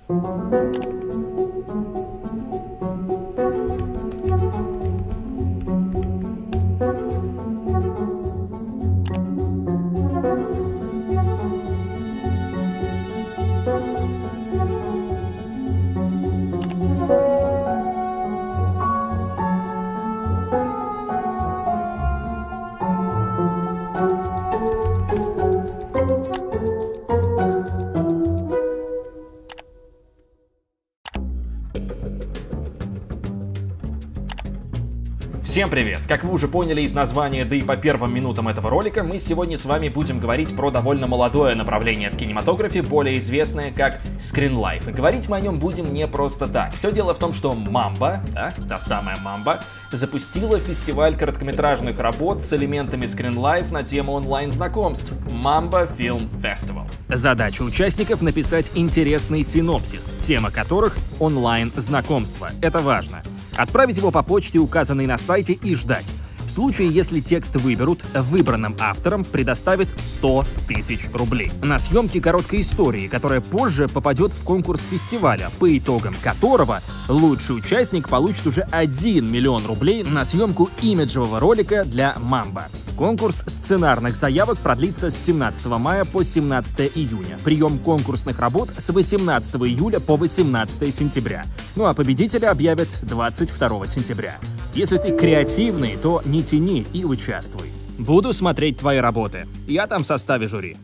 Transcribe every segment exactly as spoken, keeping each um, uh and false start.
Всем привет! Как вы уже поняли из названия, да и по первым минутам этого ролика, мы сегодня с вами будем говорить про довольно молодое направление в кинематографе, более известное как Screenlife. И говорить мы о нем будем не просто так. Все дело в том, что Mamba, да, та самая Mamba, запустила фестиваль короткометражных работ с элементами Screenlife на тему онлайн-знакомств Mamba Film Festival. Задача участников — написать интересный синопсис, тема которых — онлайн-знакомство. Это важно. Отправить его по почте, указанной на сайте, и ждать. В случае, если текст выберут, выбранным авторам предоставят сто тысяч рублей на съемки короткой истории, которая позже попадет в конкурс фестиваля, по итогам которого лучший участник получит уже один миллион рублей на съемку имиджевого ролика для Mamba. Конкурс сценарных заявок продлится с семнадцатого мая по семнадцатое июня. Прием конкурсных работ с восемнадцатого июля по восемнадцатое сентября. Ну а победителя объявят двадцать второго сентября. Если ты креативный, то не тяни и участвуй. Буду смотреть твои работы. Я там в составе жюри.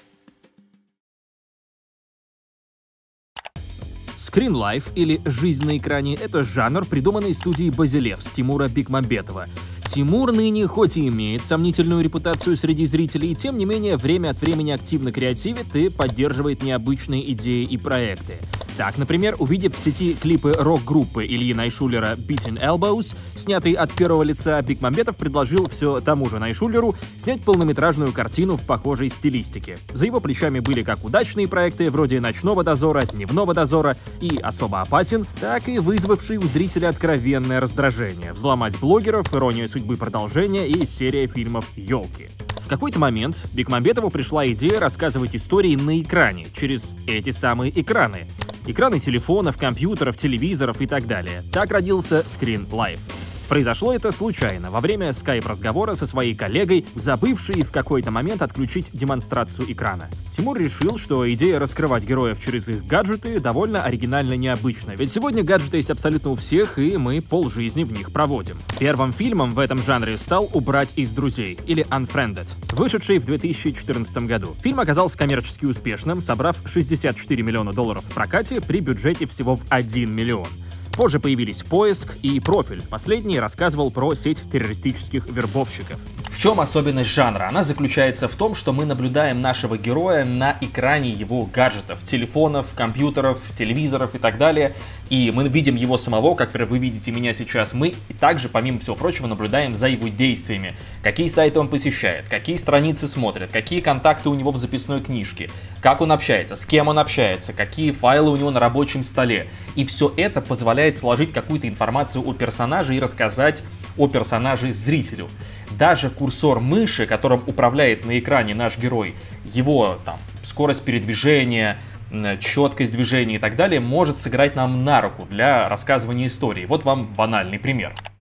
Screenlife, или «Жизнь на экране» — это жанр, придуманный студией «Базилевс» Тимура Бекмамбетова. Тимур ныне хоть и имеет сомнительную репутацию среди зрителей, тем не менее время от времени активно креативит и поддерживает необычные идеи и проекты. Так, например, увидев в сети клипы рок-группы Ильи Найшулера «Beating Elbows», снятый от первого лица, Бекмамбетов предложил все тому же Найшулеру снять полнометражную картину в похожей стилистике. За его плечами были как удачные проекты вроде «Ночного дозора», «Дневного дозора» и «Особо опасен», так и вызвавший у зрителя откровенное раздражение «Взломать блогеров», «Ирония судьбы» продолжение и серия фильмов «Ёлки». В какой-то момент Бекмамбетову пришла идея рассказывать истории на экране, через эти самые экраны. Экраны телефонов, компьютеров, телевизоров и так далее. Так родился Screenlife. Произошло это случайно, во время скайп-разговора со своей коллегой, забывшей в какой-то момент отключить демонстрацию экрана. Тимур решил, что идея раскрывать героев через их гаджеты довольно оригинально необычна, ведь сегодня гаджеты есть абсолютно у всех, и мы полжизни в них проводим. Первым фильмом в этом жанре стал «Убрать из друзей», или Unfriended, вышедший в две тысячи четырнадцатом году. Фильм оказался коммерчески успешным, собрав шестьдесят четыре миллиона долларов в прокате при бюджете всего в один миллион. Позже появились «Поиск» и «Профиль». Последний рассказывал про сеть террористических вербовщиков. В чем особенность жанра? Она заключается в том, что мы наблюдаем нашего героя на экране его гаджетов, телефонов, компьютеров, телевизоров и так далее. И мы видим его самого, как, например, вы видите меня сейчас. Мы и также, помимо всего прочего, наблюдаем за его действиями. Какие сайты он посещает, какие страницы смотрит, какие контакты у него в записной книжке, как он общается, с кем он общается, какие файлы у него на рабочем столе. И все это позволяет сложить какую-то информацию о персонаже и рассказать о персонаже зрителю. Даже курсор мыши, которым управляет на экране наш герой, его там скорость передвижения, четкость движения и так далее, может сыграть нам на руку для рассказывания истории. Вот вам банальный пример.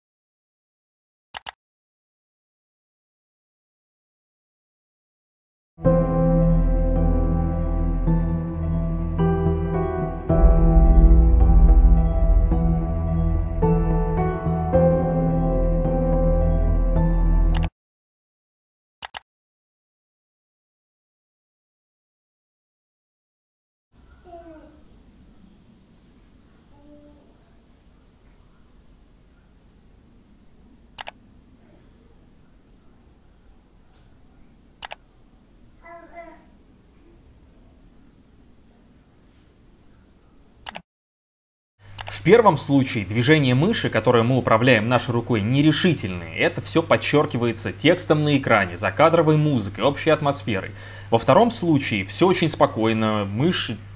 В первом случае движение мыши, которое мы управляем нашей рукой, нерешительные. Это все подчеркивается текстом на экране, закадровой музыкой, общей атмосферой. Во втором случае все очень спокойно, мышь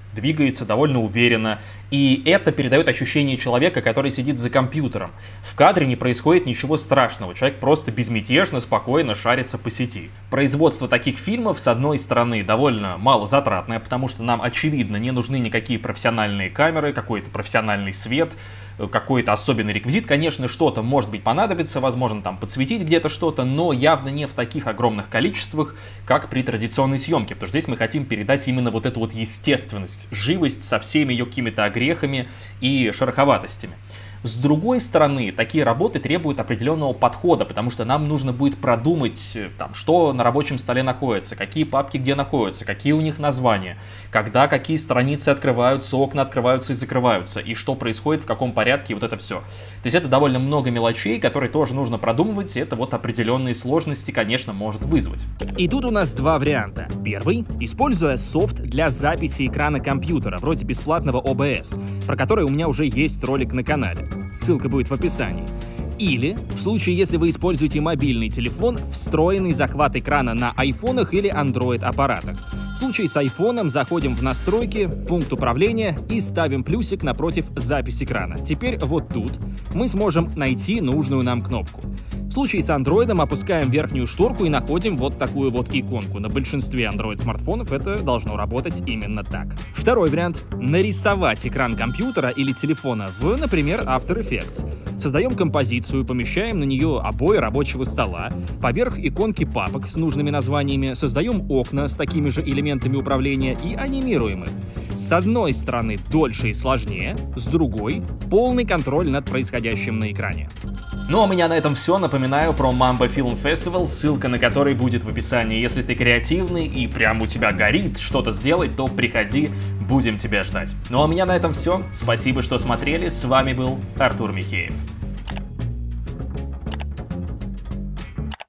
двигается довольно уверенно, и это передает ощущение человека, который сидит за компьютером. В кадре не происходит ничего страшного, человек просто безмятежно, спокойно шарится по сети. Производство таких фильмов, с одной стороны, довольно малозатратное, потому что нам, очевидно, не нужны никакие профессиональные камеры, какой-то профессиональный свет, какой-то особенный реквизит. Конечно, что-то, может быть, понадобится, возможно, там подсветить где-то что-то, но явно не в таких огромных количествах, как при традиционной съемке, потому что здесь мы хотим передать именно вот эту вот естественность, живость со всеми ее какими-то огрехами и шероховатостями. С другой стороны, такие работы требуют определенного подхода, потому что нам нужно будет продумать, там, что на рабочем столе находится, какие папки где находятся, какие у них названия, когда какие страницы открываются, окна открываются и закрываются, и что происходит, в каком порядке, и вот это все. То есть это довольно много мелочей, которые тоже нужно продумывать, и это вот определенные сложности, конечно, может вызвать. И тут у нас два варианта. Первый — используя софт для записи экрана компьютера, вроде бесплатного о бэ эс, про который у меня уже есть ролик на канале. Ссылка будет в описании. Или, в случае, если вы используете мобильный телефон, встроенный захват экрана на айфонах или андроид-аппаратах. В случае с айфоном заходим в настройки, пункт управления и ставим плюсик напротив запись экрана. Теперь вот тут мы сможем найти нужную нам кнопку. В случае с андроидом опускаем верхнюю шторку и находим вот такую вот иконку. На большинстве андроид-смартфонов это должно работать именно так. Второй вариант — нарисовать экран компьютера или телефона в, например, After Effects. Создаем композицию, помещаем на нее обои рабочего стола, поверх иконки папок с нужными названиями, создаем окна с такими же элементами управления и анимируем их. С одной стороны дольше и сложнее, с другой — полный контроль над происходящим на экране. Ну а у меня на этом все. Напоминаю про Mamba Film Festival, ссылка на который будет в описании. Если ты креативный и прям у тебя горит что-то сделать, то приходи, будем тебя ждать. Ну а у меня на этом все. Спасибо, что смотрели. С вами был Артур Михеев.